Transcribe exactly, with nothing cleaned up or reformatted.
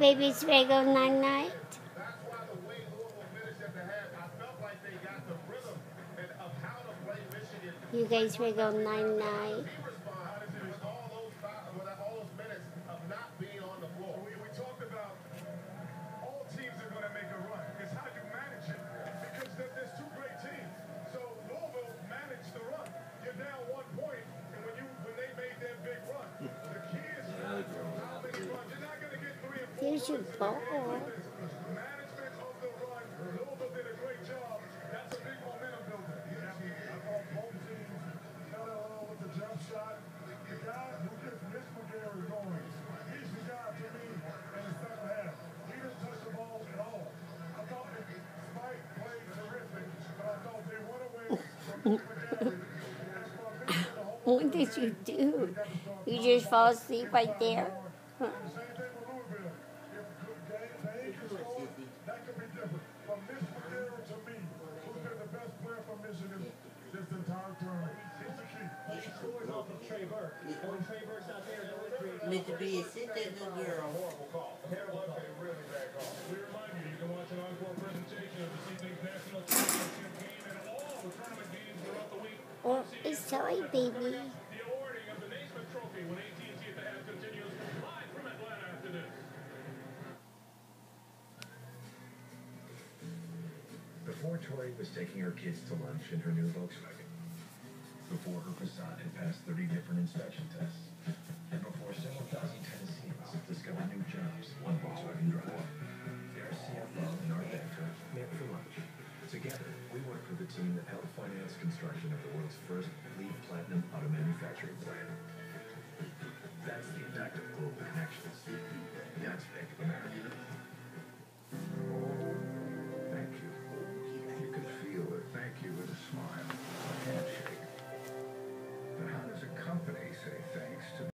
Baby's ready to go night night. You guys ready to go night night. Here's your ball. What did you do? You just fall asleep right there? Huh. Mister B, sit there, good girl. Horrible call. Terrible call. Really bad call. We remind you, you can watch an encore presentation of this evening's national championship game and all the tournament games throughout the week. Oh, it's sorry, baby. The awarding of the Naismith Trophy when A T and T at the half continues live from Atlanta after this. Before Tori was taking her kids to lunch in her new Volkswagen, before her Passat had passed thirty different inspection tests, and before several thousand Tennesseans discovered new jobs on Volkswagen Drive, their C F O and art director met for lunch. Together, we worked with the team that helped finance construction of the world's first LEED Platinum auto manufacturing plant. That's the impact of global connections. That's Bank of America.